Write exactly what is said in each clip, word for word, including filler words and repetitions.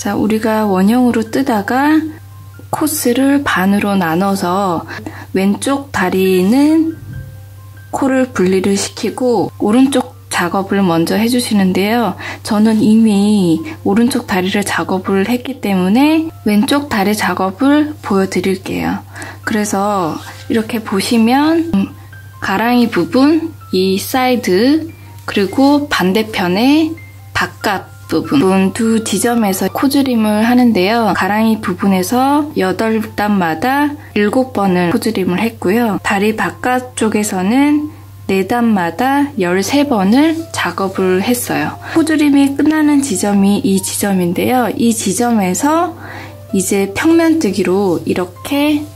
자, 우리가 원형으로 뜨다가 코스를 반으로 나눠서 왼쪽 다리는 코를 분리를 시키고 오른쪽 작업을 먼저 해주시는데요. 저는 이미 오른쪽 다리를 작업을 했기 때문에 왼쪽 다리 작업을 보여드릴게요. 그래서 이렇게 보시면 가랑이 부분, 이 사이드, 그리고 반대편에 바깥 부분 두 지점에서 코줄임을 하는데요. 가랑이 부분에서 여덟 단마다 일곱 번을 코줄임을 했고요. 다리 바깥쪽에서는 네 단마다 열세 번을 작업을 했어요. 코줄임이 끝나는 지점이 이 지점인데요. 이 지점에서 이제 평면뜨기로 이렇게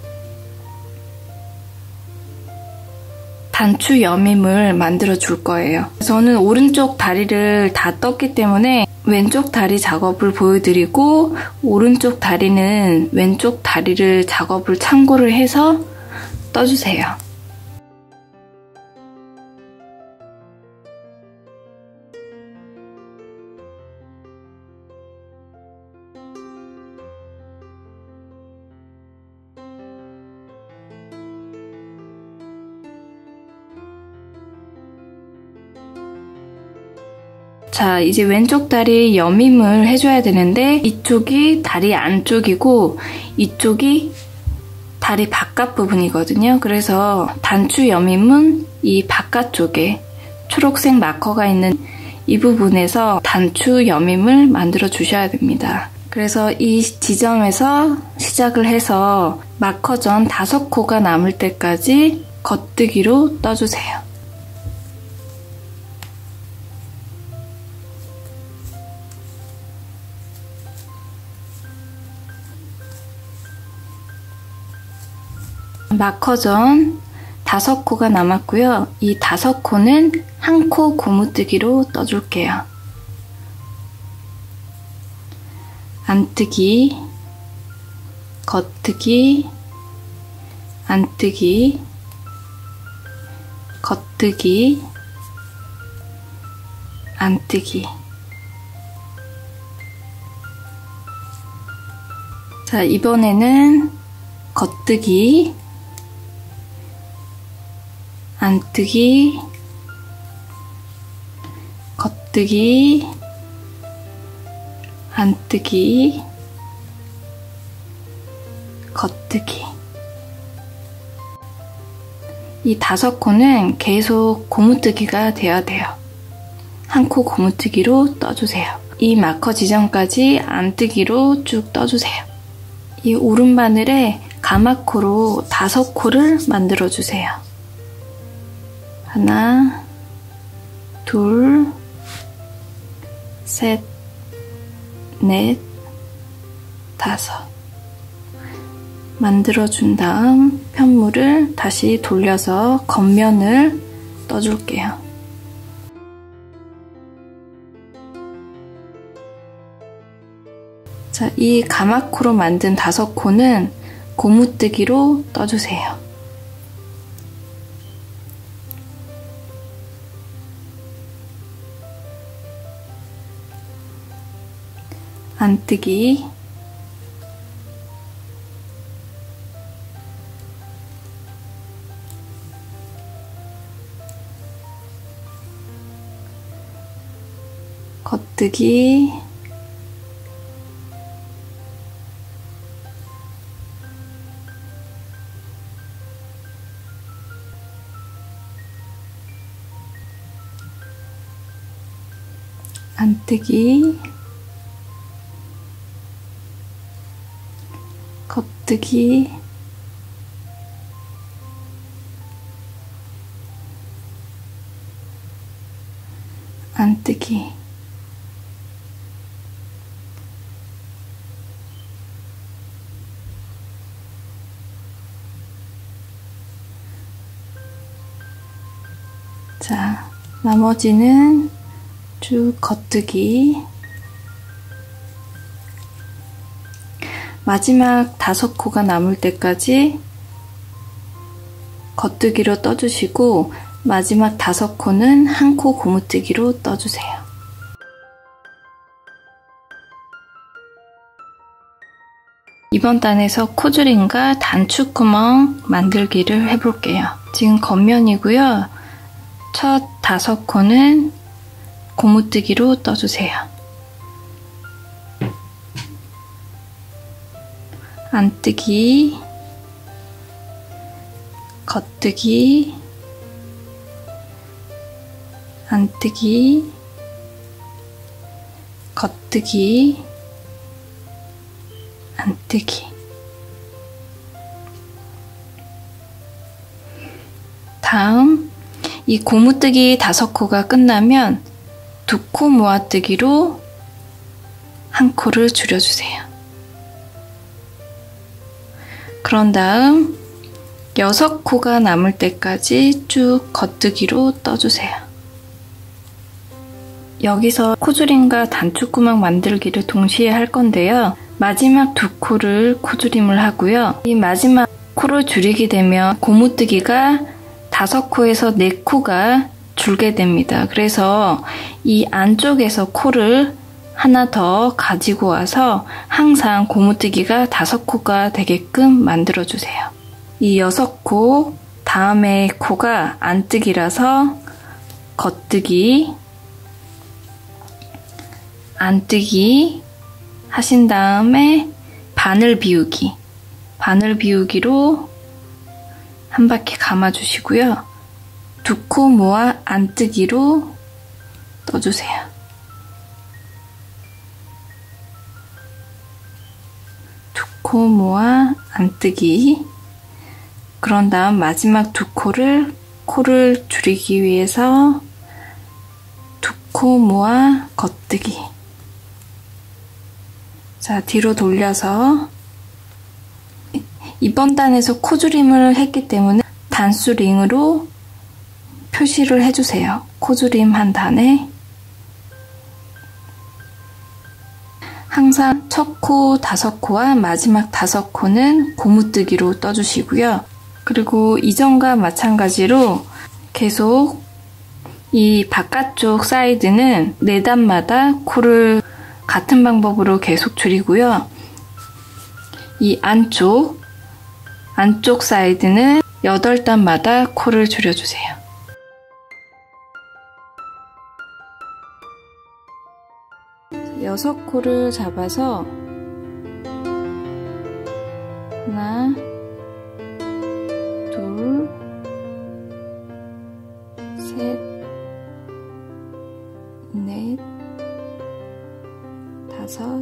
단추 여밈을 만들어 줄 거예요. 저는 오른쪽 다리를 다 떴기 때문에 왼쪽 다리 작업을 보여드리고 오른쪽 다리는 왼쪽 다리를 작업을 참고를 해서 떠주세요. 자, 이제 왼쪽 다리 여밈을 해줘야 되는데 이쪽이 다리 안쪽이고 이쪽이 다리 바깥 부분이거든요. 그래서 단추 여밈은 이 바깥쪽에 초록색 마커가 있는 이 부분에서 단추 여밈을 만들어 주셔야 됩니다. 그래서 이 지점에서 시작을 해서 마커 전 다섯 코가 남을 때까지 겉뜨기로 떠주세요. 마커 전 다섯 코가 남았고요. 이 다섯 코는 한 코 고무뜨기로 떠줄게요. 안뜨기, 겉뜨기, 안뜨기, 겉뜨기, 안뜨기. 자, 이번에는 겉뜨기, 안뜨기, 겉뜨기, 안뜨기, 겉뜨기. 이 다섯 코는 계속 고무뜨기가 돼야 돼요. 한 코 고무뜨기로 떠주세요. 이 마커 지점까지 안뜨기로 쭉 떠주세요. 이 오른바늘에 가마코로 다섯 코를 만들어주세요. 하나, 둘, 셋, 넷, 다섯. 만들어준 다음 편물을 다시 돌려서 겉면을 떠줄게요. 자, 이 가마코로 만든 다섯 코는 고무뜨기로 떠주세요. 안뜨기, 겉뜨기, 안뜨기, 겉뜨기, 안뜨기. 자, 나머지는 쭉 겉뜨기. 마지막 다섯 코가 남을 때까지 겉뜨기로 떠주시고 마지막 다섯 코는 한 코 고무뜨기로 떠주세요. 이번 단에서 코줄임과 단추구멍 만들기를 해볼게요. 지금 겉면이고요. 첫 다섯 코는 고무뜨기로 떠주세요. 안뜨기, 겉뜨기, 안뜨기, 겉뜨기, 안뜨기. 다음 이 고무뜨기 다섯 코가 끝나면 두 코 모아뜨기로 한 코를 줄여주세요. 그런 다음 여섯 코가 남을 때까지 쭉 겉뜨기로 떠주세요. 여기서 코줄임과 단추구멍 만들기를 동시에 할 건데요. 마지막 두 코를 코줄임을 하고요. 이 마지막 코를 줄이게 되면 고무뜨기가 다섯 코에서 네 코가 줄게 됩니다. 그래서 이 안쪽에서 코를 하나 더 가지고 와서 항상 고무뜨기가 다섯 코가 되게끔 만들어주세요. 이 여섯 코 다음에 코가 안뜨기라서 겉뜨기, 안뜨기 하신 다음에 바늘 비우기, 바늘 비우기로 한 바퀴 감아주시고요. 두 코 모아 안뜨기로 떠주세요. 두 코 모아 안뜨기. 그런 다음 마지막 두 코를 코를 줄이기 위해서 두 코 모아 겉뜨기. 자, 뒤로 돌려서 이번 단에서 코줄임을 했기 때문에 단수 링으로 표시를 해주세요. 코줄임 한 단에 항상 첫 코 다섯 코와 마지막 다섯 코는 고무뜨기로 떠주시고요. 그리고 이전과 마찬가지로 계속 이 바깥쪽 사이드는 네 단마다 코를 같은 방법으로 계속 줄이고요. 이 안쪽, 안쪽 사이드는 여덟 단마다 코를 줄여주세요. 여섯 코를 잡아서 하나, 둘, 셋, 넷, 다섯,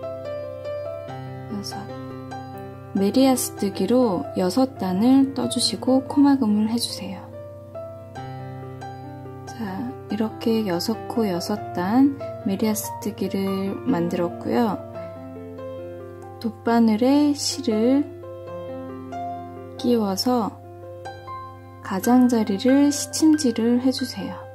여섯. 메리아스 뜨기로 여섯 단을 떠주시고 코막음을 해주세요. 자, 이렇게 여섯 코 여섯 단 메리아스 뜨기를 만들었고요. 돗바늘에 실을 끼워서 가장자리를 시침질을 해주세요.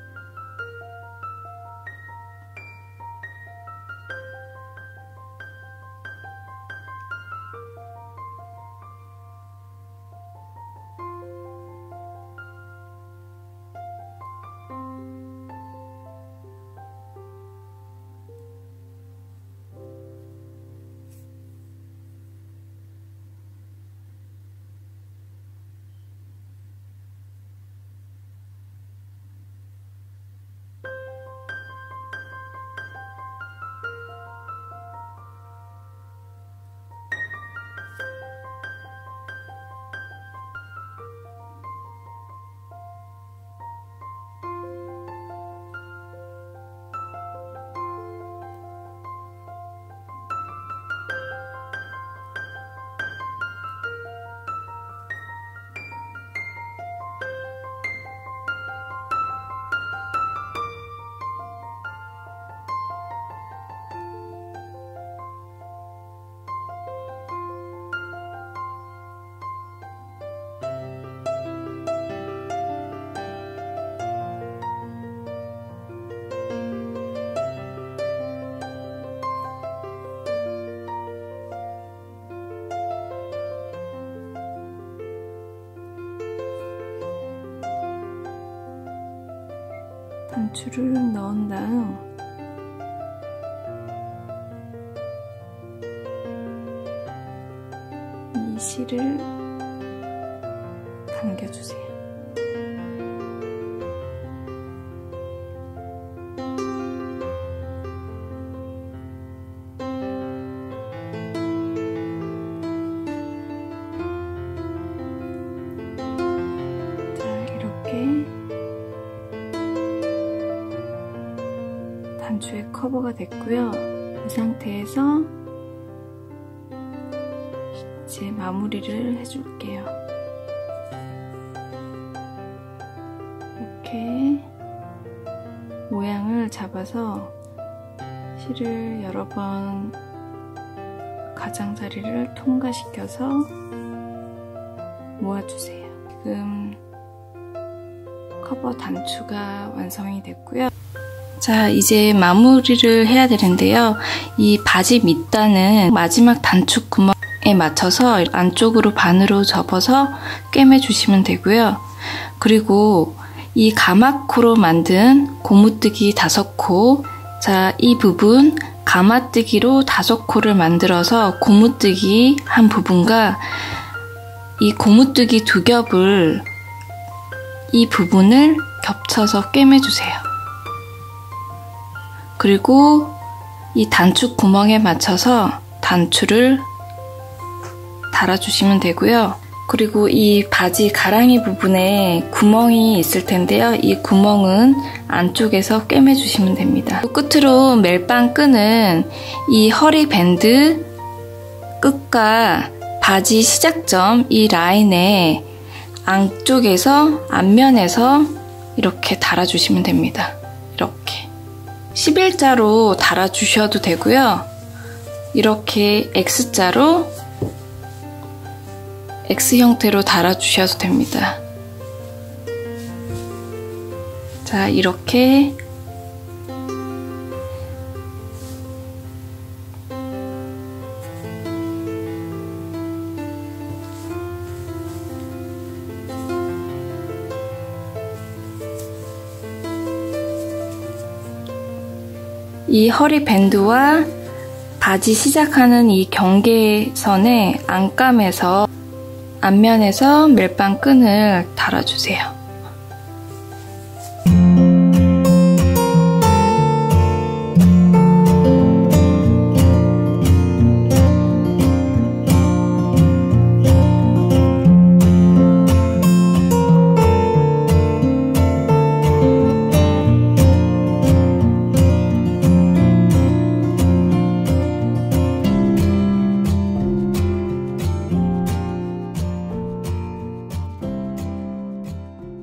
단추를 넣은 다음 이 실을 당겨주세요. 단추의 커버가 됐고요. 이 상태에서 이제 마무리를 해줄게요. 이렇게 모양을 잡아서 실을 여러 번 가장자리를 통과시켜서 모아주세요. 지금 커버 단추가 완성이 됐고요. 자, 이제 마무리를 해야 되는데요. 이 바지 밑단은 마지막 단추 구멍에 맞춰서 안쪽으로 반으로 접어서 꿰매주시면 되고요. 그리고 이 가마코로 만든 고무뜨기 다섯 코, 자, 이 부분 가마뜨기로 다섯 코를 만들어서 고무뜨기 한 부분과 이 고무뜨기 두 겹을 이 부분을 겹쳐서 꿰매주세요. 그리고 이 단추 구멍에 맞춰서 단추를 달아주시면 되고요. 그리고 이 바지 가랑이 부분에 구멍이 있을 텐데요. 이 구멍은 안쪽에서 꿰매주시면 됩니다. 끝으로 멜빵 끈은 이 허리 밴드 끝과 바지 시작점 이 라인에 안쪽에서 앞면에서 이렇게 달아주시면 됩니다. 이렇게 십일자로 달아주셔도 되고요. 이렇게 X자로 X 형태로 달아주셔도 됩니다. 자, 이렇게 이 허리 밴드와 바지 시작하는 이 경계선에 안감에서 앞면에서 멜빵 끈을 달아주세요.